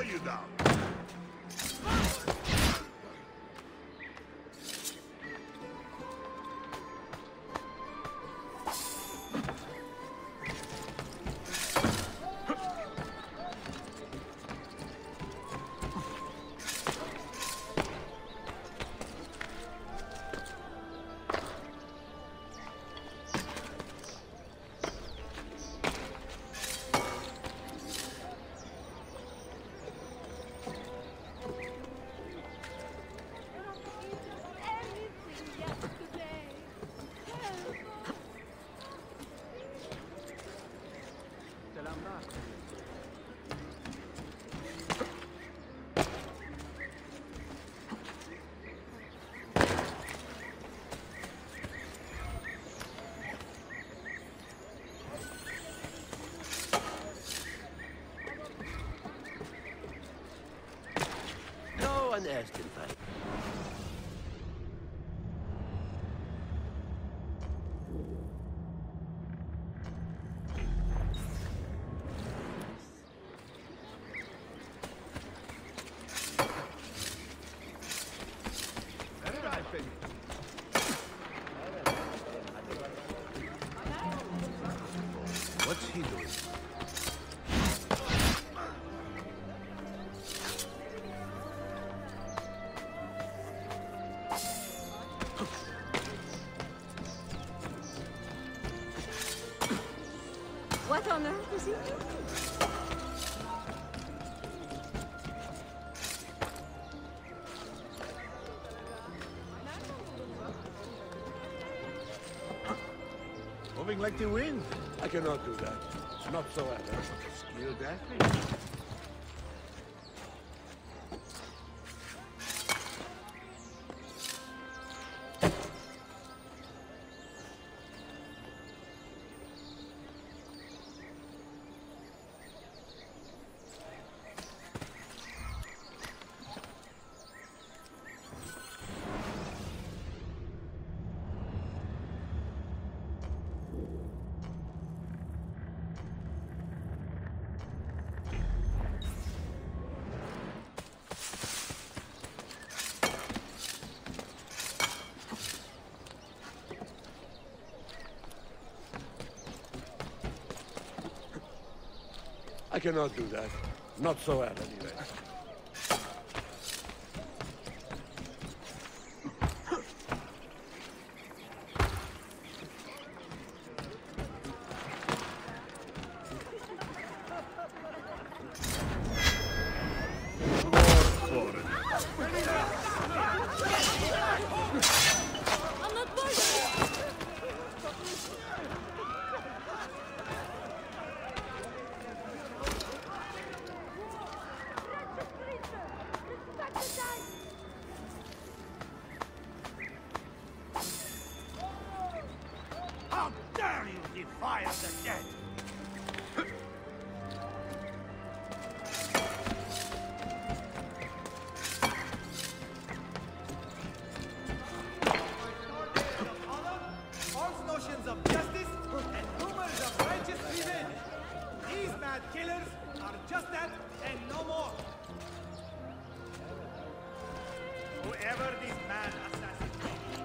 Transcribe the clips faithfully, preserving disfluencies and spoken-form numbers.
you down. An erst in fact. What's he doing? What on earth is he doing? Moving like the wind. I cannot do that. It's not so alert. Skilled athlete. I cannot do that. Not so well, anyway. How dare you defy the dead! False notions of justice and rumors of righteous revenge. These mad killers are just that and no more. Whoever these mad assassins may be,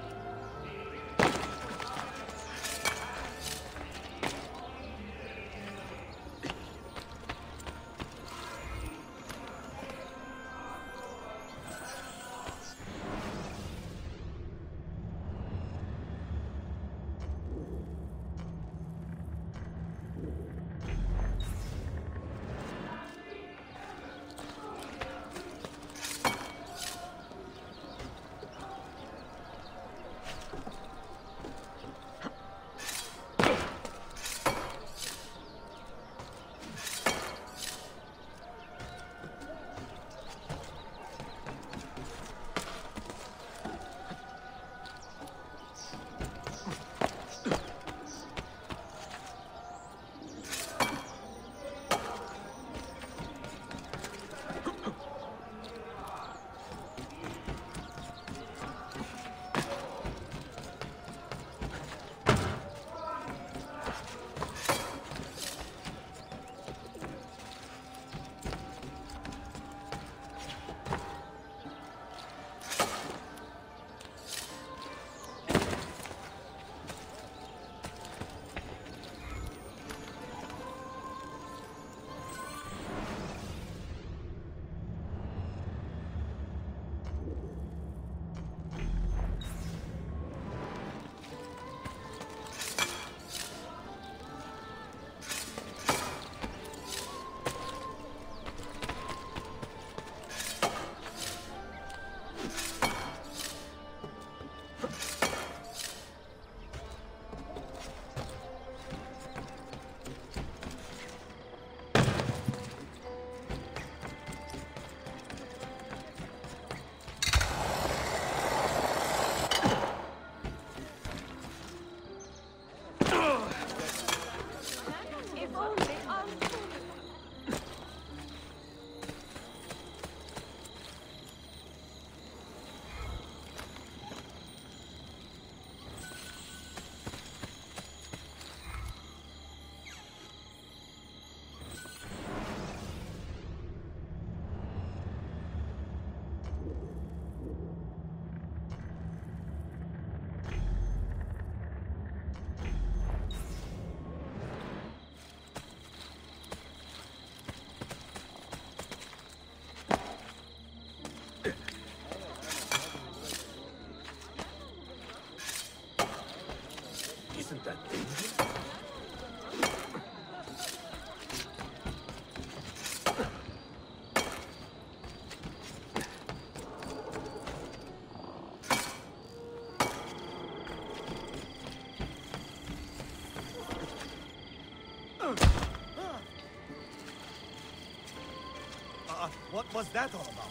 What was that all about?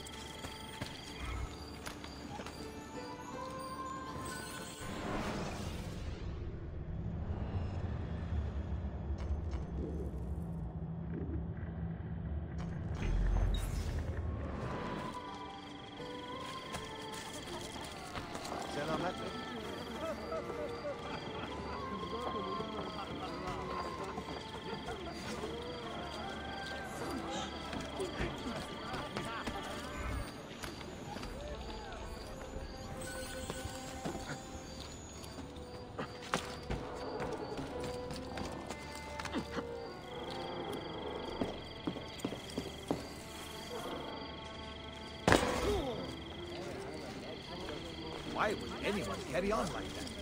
Why would anyone carry on like that?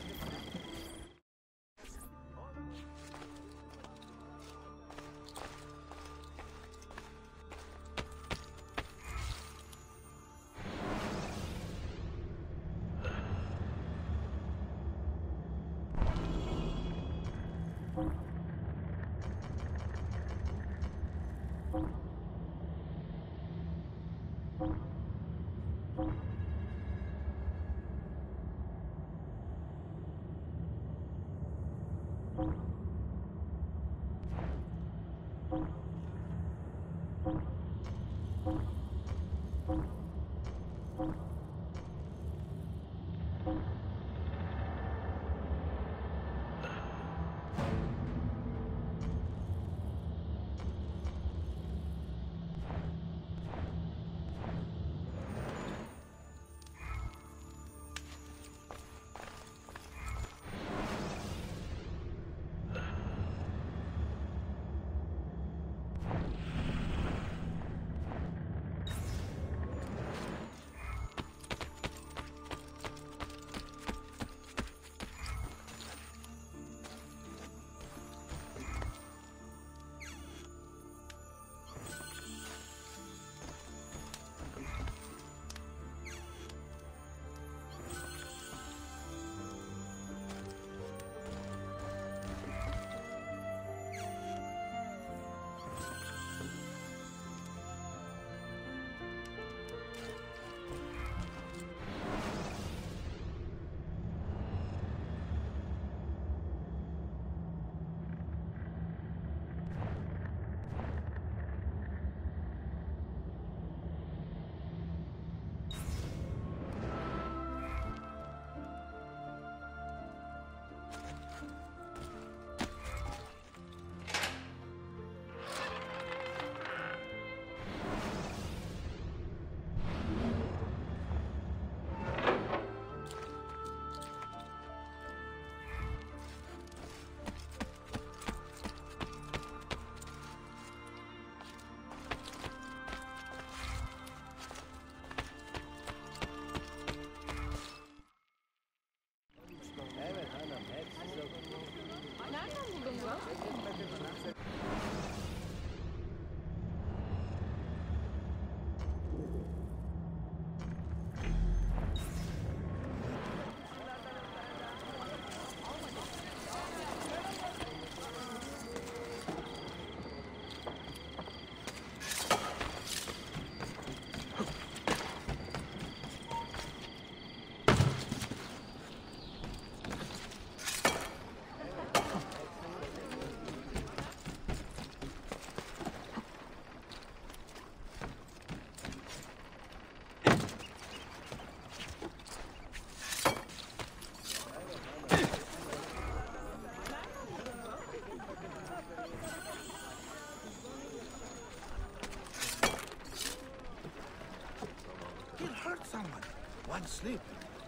One sleep.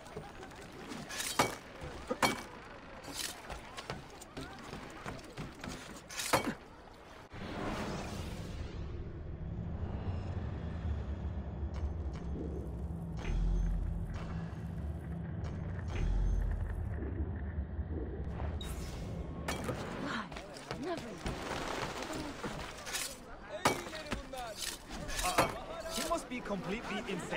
Uh, he must be completely insane.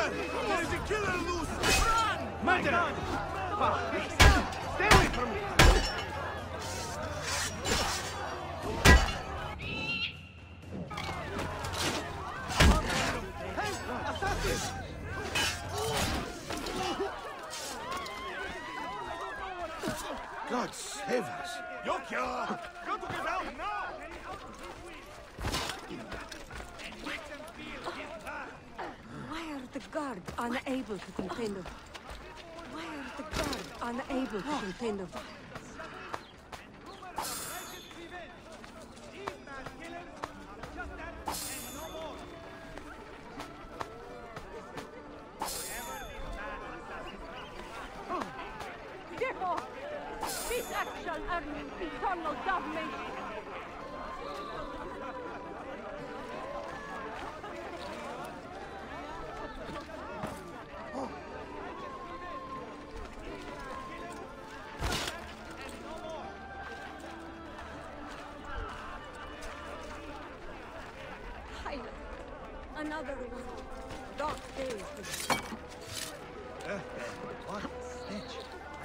There! There is a killer loose! Run! Murderer! Stay away from me! God save us! Yokya! Got to get out now! Why are the guards unable to contain the... Why are the guards unable to contain the violence? These mad killers are just that and no more. Therefore, this act shall earn me eternal damnation. Hyla, another one. Dark days to What a stench.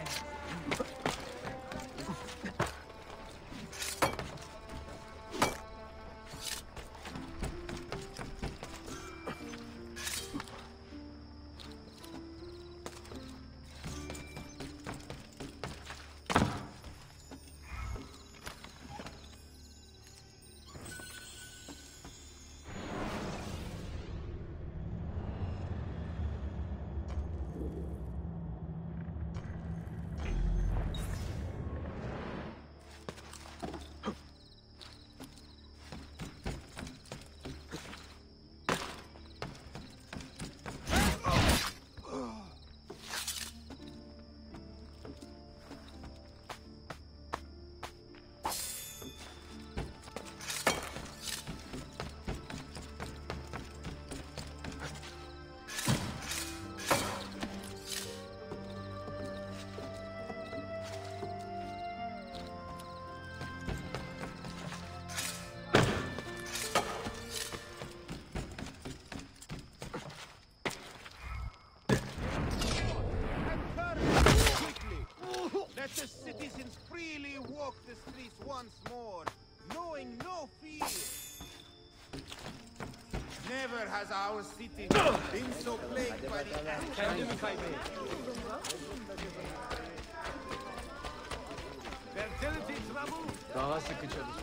Let the citizens freely walk the streets once more, knowing no fear. Never has our city been so plagued by the Fertility trouble? Daha sıkı çalış.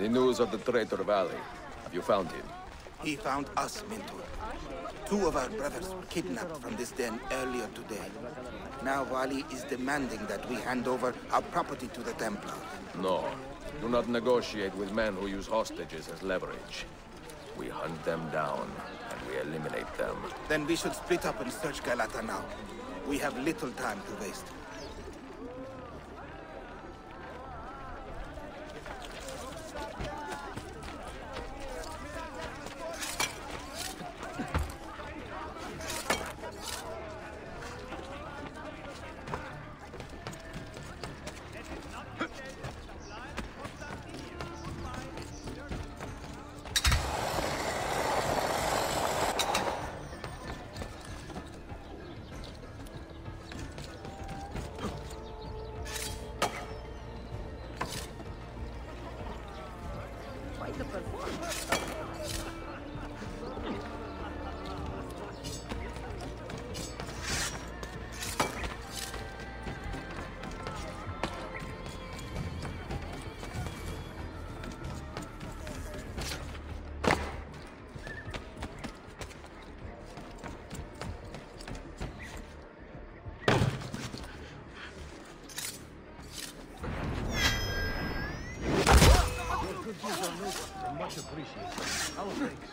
Any news of the traitor Valley? Have you found him? He found us, Mentor. Two of our brothers were kidnapped from this den earlier today. Now Valley is demanding that we hand over our property to the Templar. No. Do not negotiate with men who use hostages as leverage. We hunt them down, and we eliminate them. Then we should split up and search Galata now. We have little time to waste. Much appreciated. Our thanks.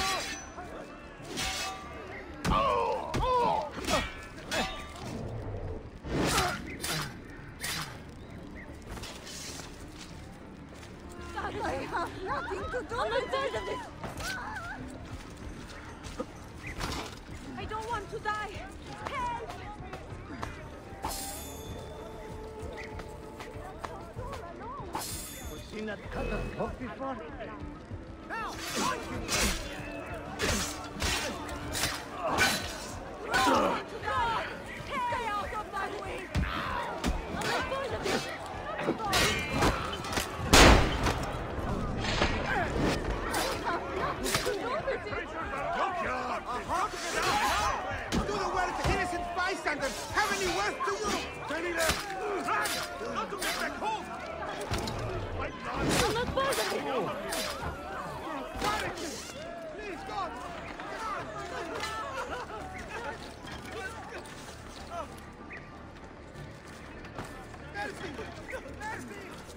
I have nothing to do with this. I don't want to die. Help! We've seen that cut of book before. Now! Stay out of my way! I'm afraid of this! Do the work of innocent bystanders! Have any worth to you? Steady there! Run! Not to get back home! I'm not part of it! Please, God! Mercy! Mercy!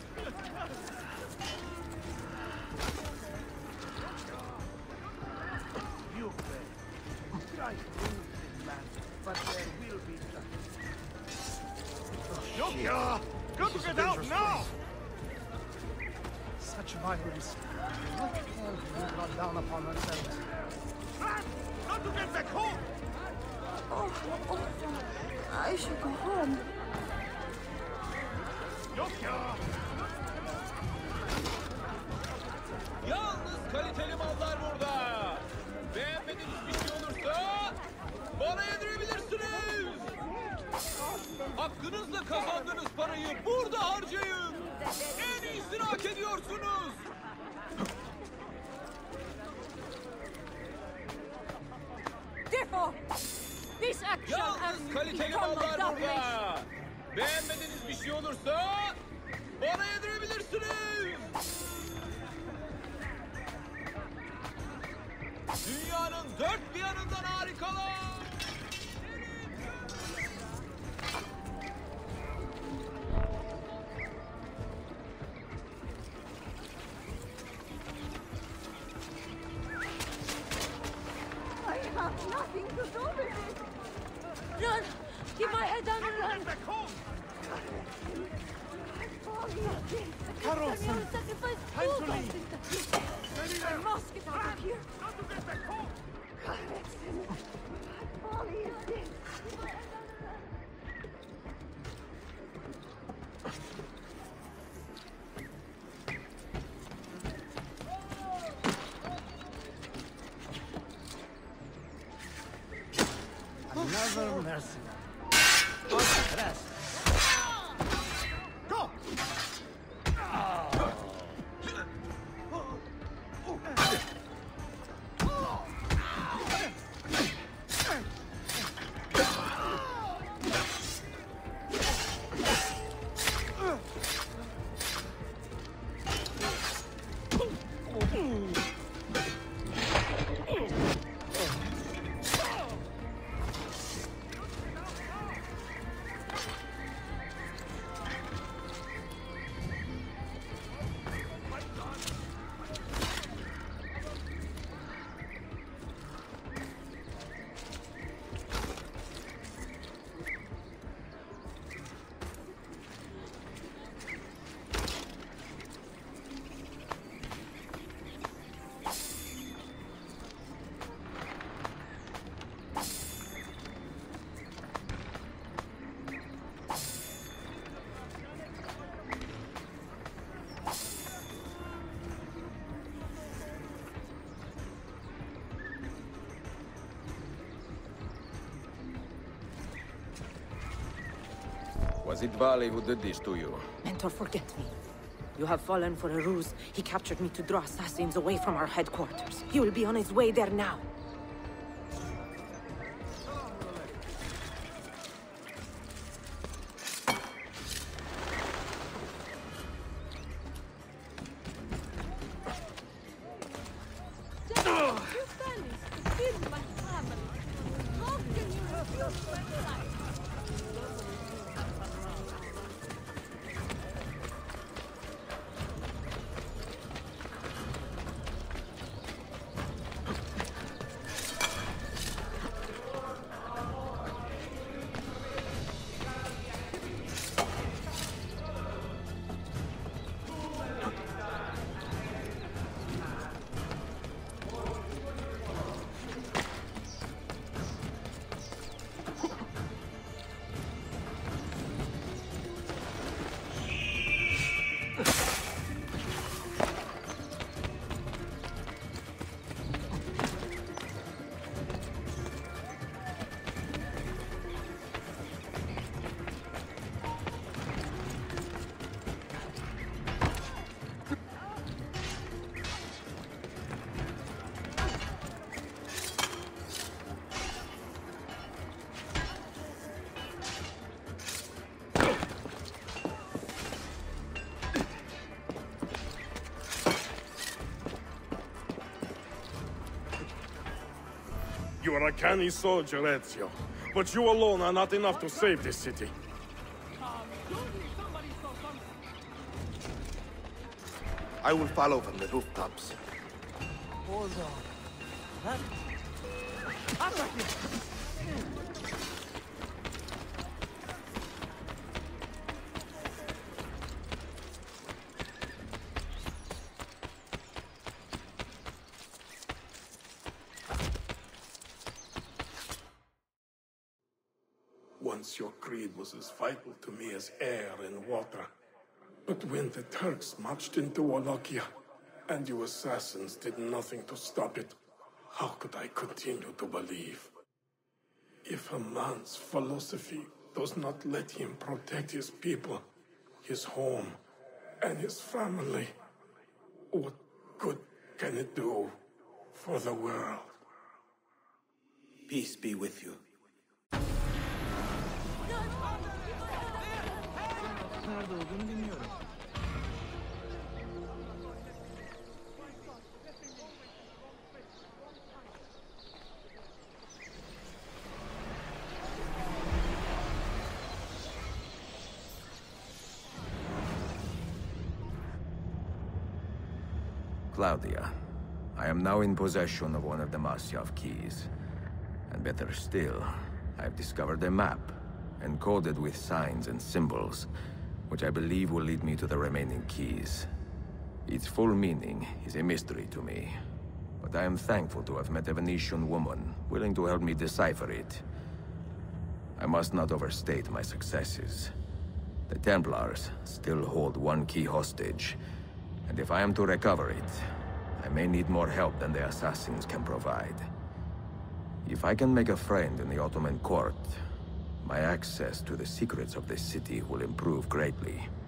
You pray. Try to move this land, but there will be justice. Yokia! Got to get out now! Such violence. What hell have we brought down upon ourselves? Run! Not to get back home! Oh, oh, I should go home. Yokia! Yalnız kaliteli mallar burada. Beğenmediğiniz bir şey olursa bana yedirebilirsiniz. Hakkınızla kazandığınız parayı burada harcayın. En iyisini hak ediyorsunuz. Therefore, this action has Yalnız kaliteli become my mallar domination. burada. Beğenmediğiniz bir şey olursa bana yedirebilirsiniz. Dünyanın dört bir yanından harikalar. I have nothing to do with it. Run! Keep my head down and run! Back home! Carlson! Time to leave. I must get out of here! Not to get back home! What folly is this? Another mercy. Rest. Go! Was it Vali who did this to you? Mentor, forget me. You have fallen for a ruse. He captured me to draw assassins away from our headquarters. He will be on his way there now. You are a canny soldier, Ezio. But you alone are not enough to save this city. I will follow from the rooftops. Hold on. Huh? I'm not here. Once your creed was as vital to me as air and water. But when the Turks marched into Wallachia, and you assassins did nothing to stop it, how could I continue to believe? If a man's philosophy does not let him protect his people, his home, and his family, what good can it do for the world? Peace be with you. Nerede olduğunu bilmiyorum. Claudia, I am now in possession of one of the Masyaf keys. And better still, I've discovered a map, encoded with signs and symbols, which I believe will lead me to the remaining keys. Its full meaning is a mystery to me, but I am thankful to have met a Venetian woman willing to help me decipher it. I must not overstate my successes. The Templars still hold one key hostage, and if I am to recover it, I may need more help than the assassins can provide. If I can make a friend in the Ottoman court, my access to the secrets of this city will improve greatly.